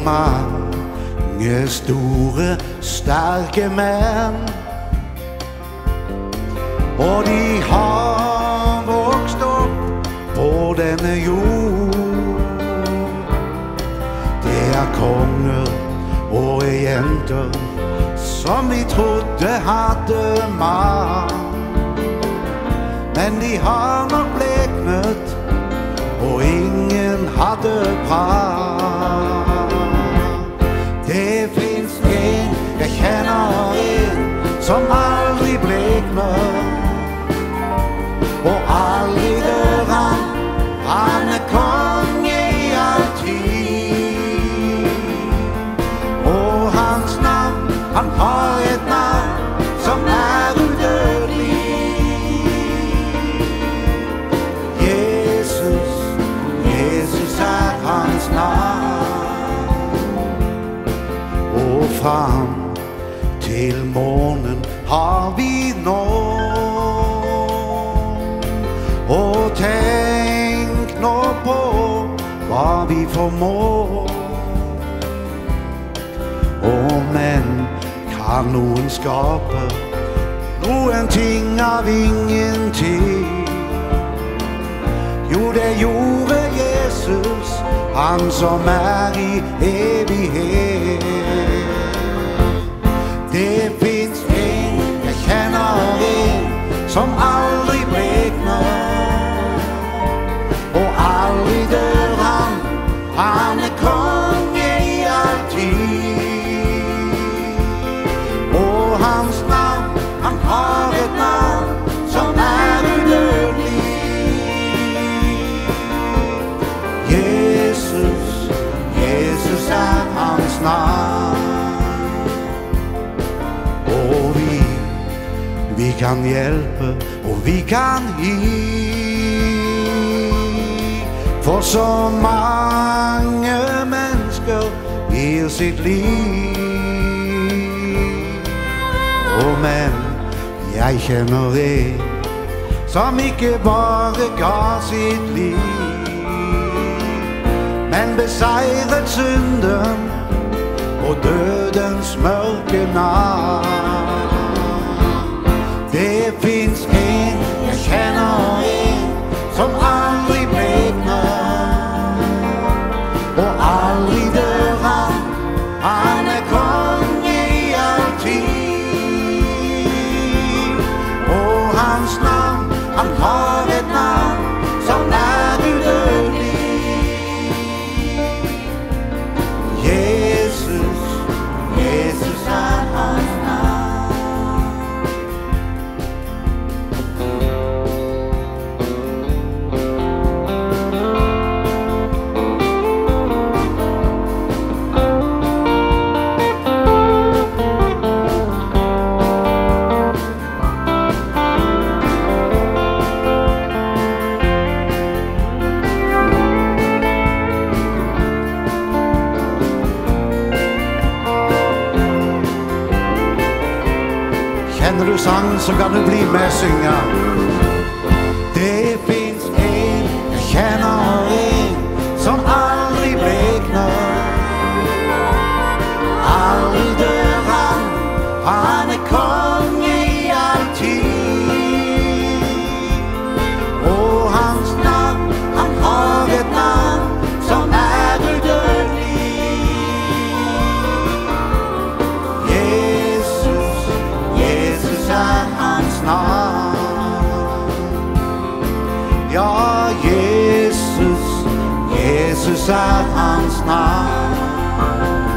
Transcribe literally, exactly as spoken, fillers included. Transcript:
mange store, sterke menn, og de har vokst opp på denne jord. Det er konger og jenter som vi trodde hadde mann, men de har nok bleknet, og ingen hadde prat. Det finns en, jeg kjenner en, som aldri blekner, og aldri dør han, han er konge i all tid. Og hans navn, han har et navn som er udødelig. Jesus, Jesus er hans navn. Og frem til morgen har vi nådd, og tenk nå på hva vi formår. Og men kan noen skape noen ting av ingenting? Jo, det gjorde Jesus, han som er i evighet. Det finns en, jeg kjenner en, som aldri blekner, og aldri dør han, han er konge i all tid. Og hans navn, han har et navn som er udødelig. Jesus, Jesus er hans navn. Og vi, vi kan hjelpe, og vi kan gi, for så mange mennesker gir sitt liv. Og men jeg kjenner en som ikke bare ga sitt liv, men beseiret synden og dødens mørke natt. Det finns en, jeg kjenner en, som aldri blekner, og aldri dør han, han er konge i all tid. Og hans navn, han har et navn som er udødelig. Jesus, Jesus er hans navn. Kjenner du sang, så kan du bli med synge. Det finns en, jeg kjenner en, som aldri blekner, aldri dør han, han er konge i all tid. Og hans navn, han har et navn som er udødelig. Jesus, Jesus er hans navn. Ja, Jesus, Jesus er hans navn.